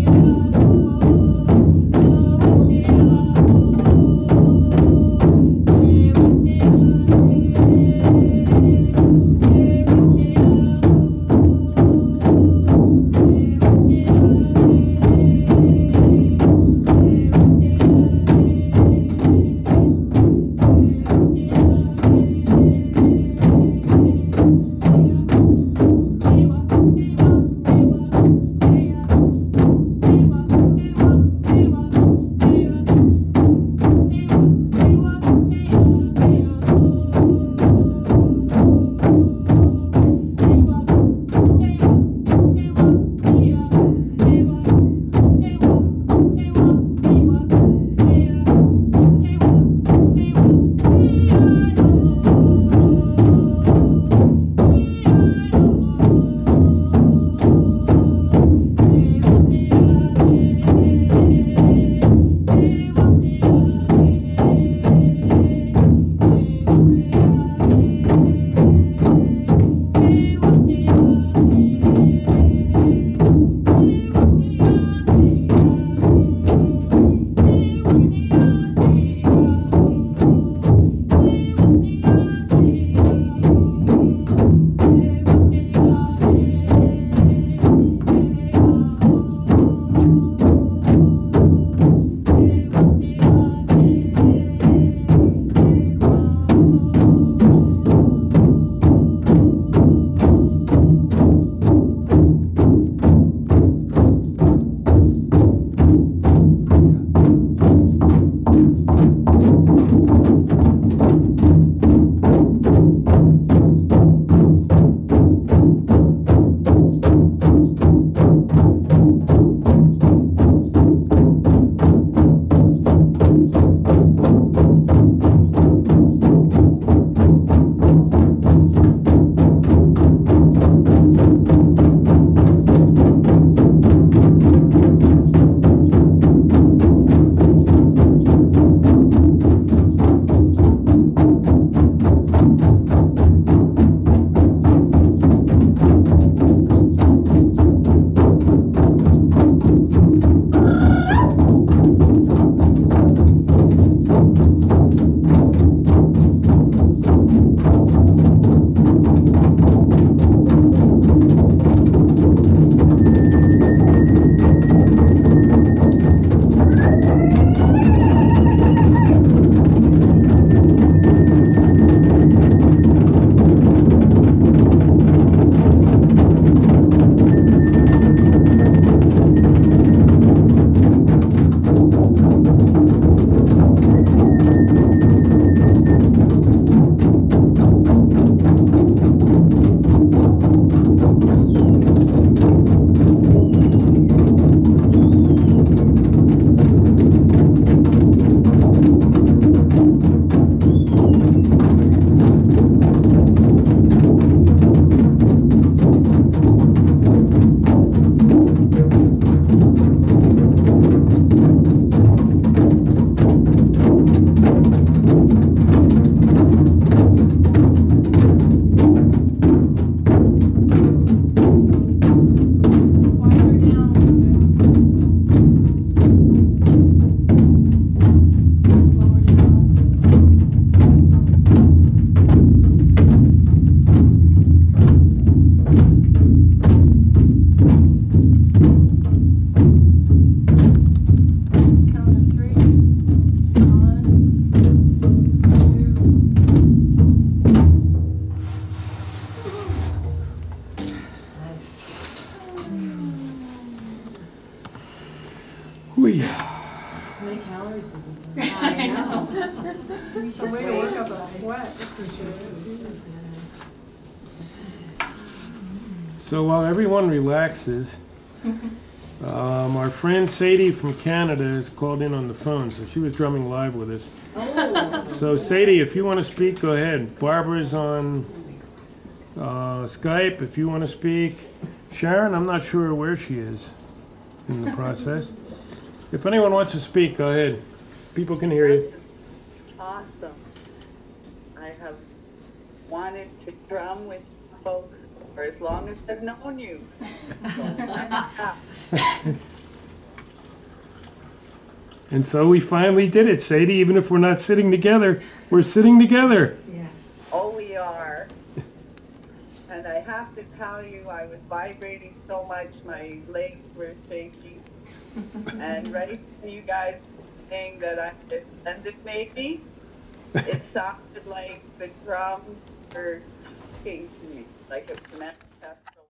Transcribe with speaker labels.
Speaker 1: Whee.
Speaker 2: How many calories did you burn?
Speaker 3: I know.
Speaker 2: It's a way to work up a sweat.
Speaker 1: So while everyone relaxes, our friend Sadie from Canada has called in on the phone, so she was drumming live with us.
Speaker 2: Oh.
Speaker 1: So Sadie, if you want to speak, go ahead. Barbara's on Skype if you want to speak. Sharon, I'm not sure where she is in the process. If anyone wants to speak, go ahead. People can hear you.
Speaker 4: Awesome. I have wanted to drum with folks for as long as I've known you. So,
Speaker 1: And so we finally did it, Sadie. Even if we're not sitting together, we're sitting together.
Speaker 2: Yes.
Speaker 4: Oh, we are. And I have to tell you, I was vibrating so much, my legs were shaking. And right to you guys saying that I ascended maybe, it sounded like the drums were talking to me, like a